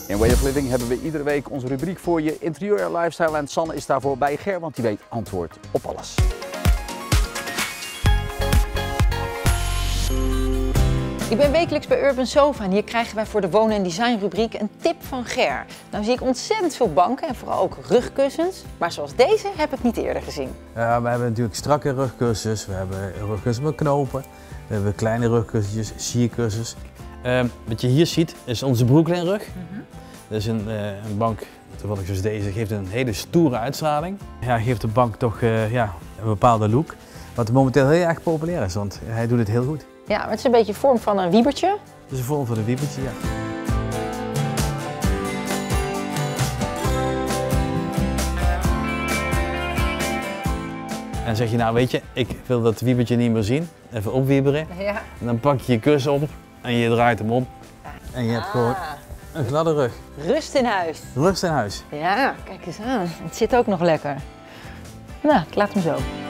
In Way of Living hebben we iedere week onze rubriek voor je interieur, lifestyle en Sanne is daarvoor bij Ger, want die weet antwoord op alles. Ik ben wekelijks bij Urban Sofa en hier krijgen wij voor de wonen- en designrubriek een tip van Ger. Nou zie ik ontzettend veel banken en vooral ook rugkussens, maar zoals deze heb ik niet eerder gezien. We hebben natuurlijk strakke rugkussens, we hebben rugkussens met knopen, we hebben kleine rugkussentjes, sierkussens. Wat je hier ziet is onze Brooklyn rug. Dat is een bank, toevallig zoals deze, geeft een hele stoere uitstraling. Ja, geeft de bank toch een bepaalde look, wat momenteel heel erg populair is, want hij doet het heel goed. Ja, maar het is een beetje de vorm van een wiebertje. Het is een vorm van een wiebertje, ja. En zeg je nou, weet je, ik wil dat wiebertje niet meer zien, even opwieberen. Ja. En dan pak je je kussen op en je draait hem om. En je hebt gewoon een gladde rug. Rust in huis. Rust in huis. Ja, kijk eens aan. Het zit ook nog lekker. Nou, ik laat hem zo.